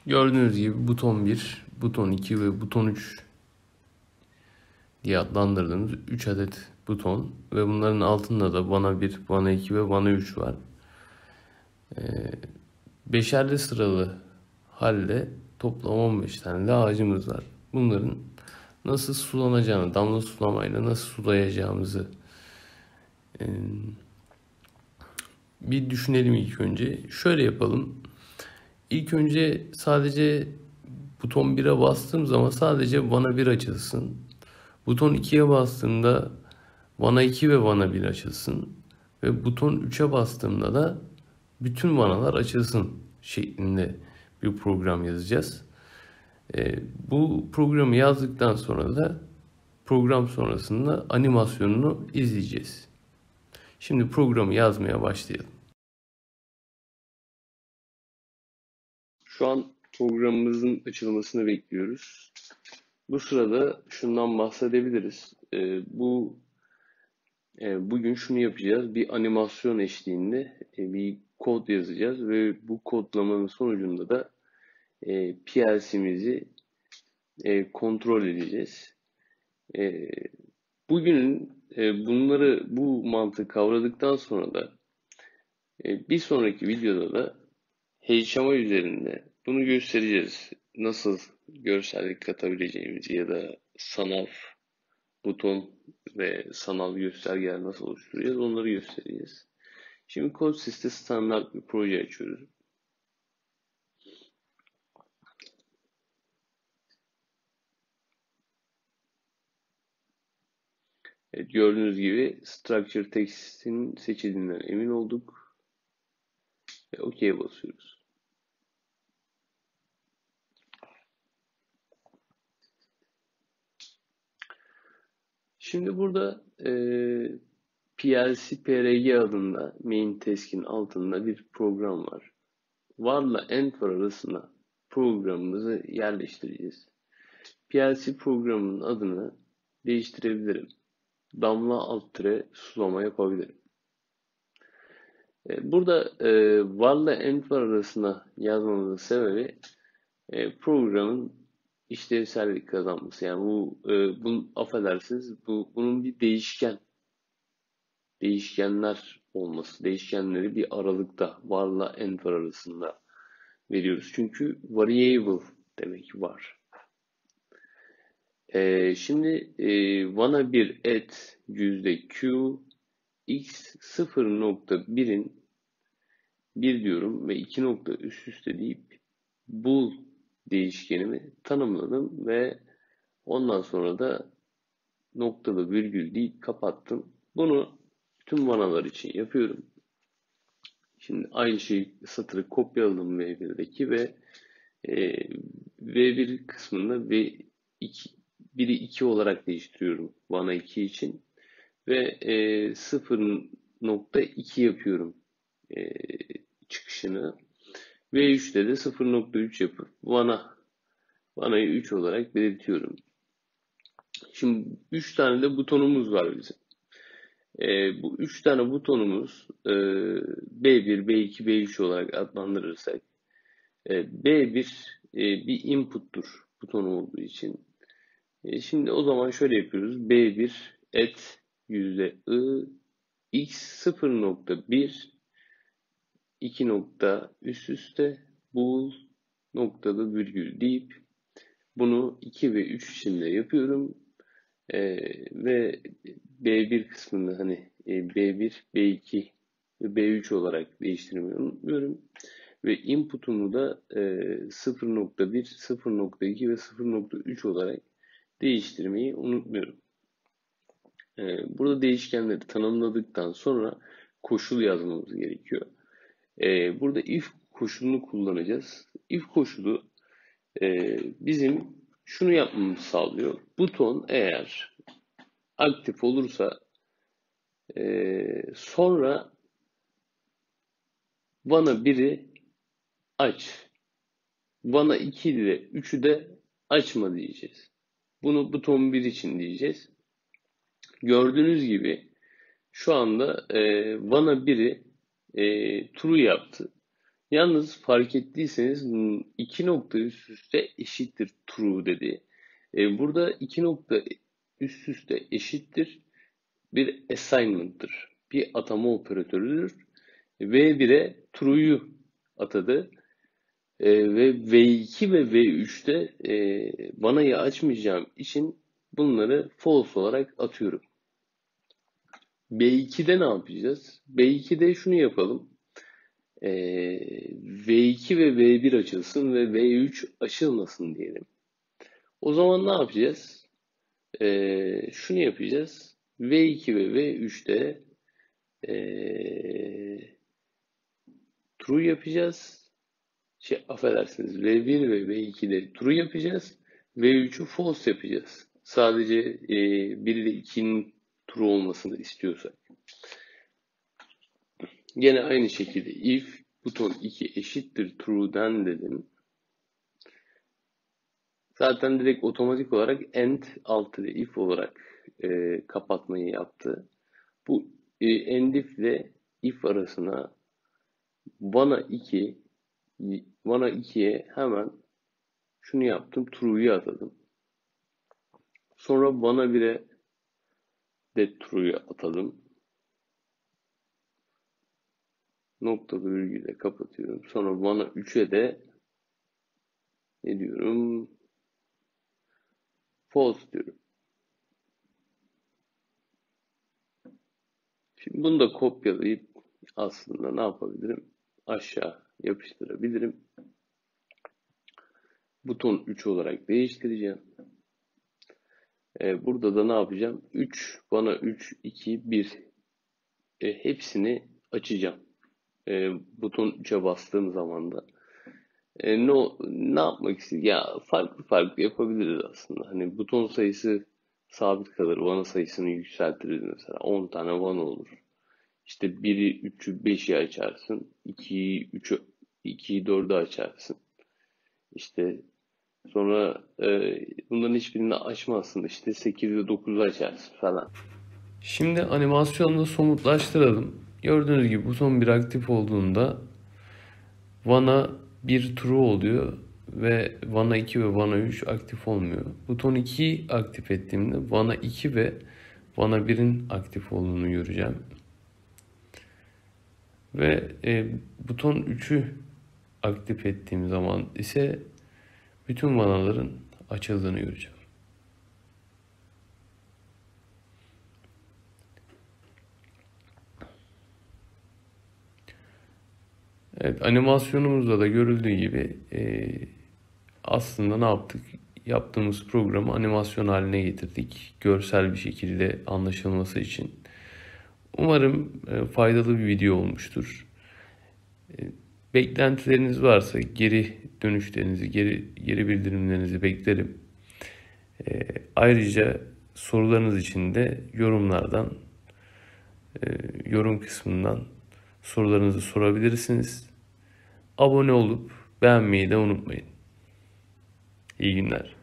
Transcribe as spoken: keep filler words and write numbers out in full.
Gördüğünüz gibi buton bir, buton iki ve buton üç diye adlandırdığımız üç adet buton ve bunların altında da vana bir, vana iki ve vana üç var. Ee, beşerli sıralı halde toplam on beş tane de ağacımız var. Bunların nasıl sulanacağını, damla sulamayla nasıl sulayacağımızı e, bir düşünelim ilk önce. Şöyle yapalım. İlk önce sadece buton bire bastığım zaman sadece vana bir açılsın. Buton ikiye bastığımda vana iki ve vana bir açılsın. Ve buton üçe bastığımda da bütün vanalar açılsın şeklinde bir program yazacağız. E, bu programı yazdıktan sonra da program sonrasında animasyonunu izleyeceğiz. Şimdi programı yazmaya başlayalım. Şu an programımızın açılmasını bekliyoruz. Bu sırada şundan bahsedebiliriz. E, bu e, bugün şunu yapacağız. Bir animasyon eşliğinde e, bir kod yazacağız ve bu kodlamanın sonucunda da e, P L C'mizi e, kontrol edeceğiz. E, bugünün e, bunları bu mantığı kavradıktan sonra da e, bir sonraki videoda da H M I üzerinde bunu göstereceğiz. Nasıl görsellik katabileceğimizi ya da sanal buton ve sanal göstergeler nasıl oluşturacağız onları göstereceğiz. Şimdi CodeSys'te standart bir proje açıyoruz. Evet, gördüğünüz gibi Structure Text'in seçildiğinden emin olduk ve OK'ye basıyoruz. Şimdi burada e, P L C P R G adında main task'in altında bir program var. Varla end var arasına programımızı yerleştireceğiz. P L C programının adını değiştirebilirim. Damla alt tire sulama yapabilirim. Burada e, varla end var arasına yazmamızın sebebi e, programın işlevsellik kazanması. Yani bu, e, bunu affedersiniz, bu bunun bir değişken, değişkenler olması, değişkenleri bir aralıkta varla end var arasında veriyoruz. Çünkü variable demek var. E, şimdi e, vana bir et yüzde q x sıfır nokta birin bir diyorum ve iki nokta üst üste deyip bool değişkenimi tanımladım ve ondan sonra da noktalı virgül deyip kapattım. Bunu tüm vanalar için yapıyorum. Şimdi aynı şeyi satırı kopyaladım V birdeki ve e, V bir kısmında V iki, biri iki olarak değiştiriyorum vana iki için ve e, sıfır nokta iki yapıyorum e, çıkışını. V üçte de sıfır nokta üç yapıp vana vanayı üç olarak belirtiyorum. Şimdi üç tane de butonumuz var bizim. E, bu üç tane butonumuz e, B bir, B iki, B üç olarak adlandırırsak e, B bir e, bir input'tur buton olduğu için. E, şimdi o zaman şöyle yapıyoruz. B bir et yüzde I x sıfır nokta bir iki nokta üst üste bool noktalı virgül deyip bunu iki ve üç için de yapıyorum. Ee, ve B bir kısmını hani e, B bir, B iki ve B üç olarak değiştirmeyi unutmuyorum. Ve input'umu da e, sıfır nokta bir, sıfır nokta iki ve sıfır nokta üç olarak değiştirmeyi unutmuyorum. Ee, burada değişkenleri tanımladıktan sonra koşul yazmamız gerekiyor. Ee, burada if koşulunu kullanacağız. If koşulu e, bizim şunu yapmamızı sağlıyor. Buton eğer aktif olursa e, sonra vana biri aç. Vana iki ile üçü de açma diyeceğiz. Bunu buton bir için diyeceğiz. Gördüğünüz gibi şu anda e, vana biri e, true yaptı. Yalnız fark ettiyseniz iki nokta üst üste eşittir true dedi. E, burada iki nokta üst üste eşittir bir assignment'tır. Bir atama operatörüdür. V bir'e true'yu atadı. E, ve V iki ve V üç'te e, vanayı açmayacağım için bunları false olarak atıyorum. B iki'de ne yapacağız? B iki'de şunu yapalım. E, V iki ve V bir açılsın ve V üç açılmasın diyelim. O zaman ne yapacağız? E, şunu yapacağız. V iki ve V üç'te e, true yapacağız. Şey, affedersiniz. V bir ve V iki'de true yapacağız. V üç'ü false yapacağız. Sadece e, bir ile iki'nin true olmasını istiyorsak. Yine aynı şekilde if buton iki eşittir true'den dedim. Zaten direkt otomatik olarak end altı ile if olarak e, kapatmayı yaptı. Bu e, end if ile if arasına vana iki vana iki'ye hemen şunu yaptım. True'yu atadım. Sonra vana bir'e de true'yu atadım. Nokta virgülle kapatıyorum. Sonra vana üç'e de ne diyorum? False diyorum. Şimdi bunu da kopyalayıp aslında ne yapabilirim? Aşağı yapıştırabilirim. Buton üç olarak değiştireceğim. Ee, burada da ne yapacağım? üç, bana üç, iki, bir. E, hepsini açacağım. E, buton üç'e bastığım zaman da. E, ne, ne yapmak istiyorum? Ya farklı farklı yapabiliriz aslında. Hani buton sayısı sabit kalır. Vana sayısını yükseltiriz mesela. on tane vana olur. İşte biri, üç'ü, beş'i açarsın. iki'yi, üç'ü, iki'yi, dörd'ü açarsın. İşte sonra e, bunların hiçbirini açmazsın. İşte sekiz ve dokuz'u açarsın falan. Şimdi animasyonunu somutlaştıralım. Gördüğünüz gibi buton bir aktif olduğunda vana bir true oluyor ve vana iki ve vana üç aktif olmuyor. Buton iki'yi aktif ettiğimde vana iki ve vana bir'in aktif olduğunu göreceğim. Ve e, buton üç'ü aktif ettiğim zaman ise bütün vanaların açıldığını göreceğim. Evet, animasyonumuzda da görüldüğü gibi e, aslında ne yaptık? Yaptığımız programı animasyon haline getirdik. Görsel bir şekilde anlaşılması için. Umarım e, faydalı bir video olmuştur. E, beklentileriniz varsa geri dönüşlerinizi, geri, geri bildirimlerinizi beklerim. E, ayrıca sorularınız için de yorumlardan, e, yorum kısmından sorularınızı sorabilirsiniz. Abone olup beğenmeyi de unutmayın. İyi günler.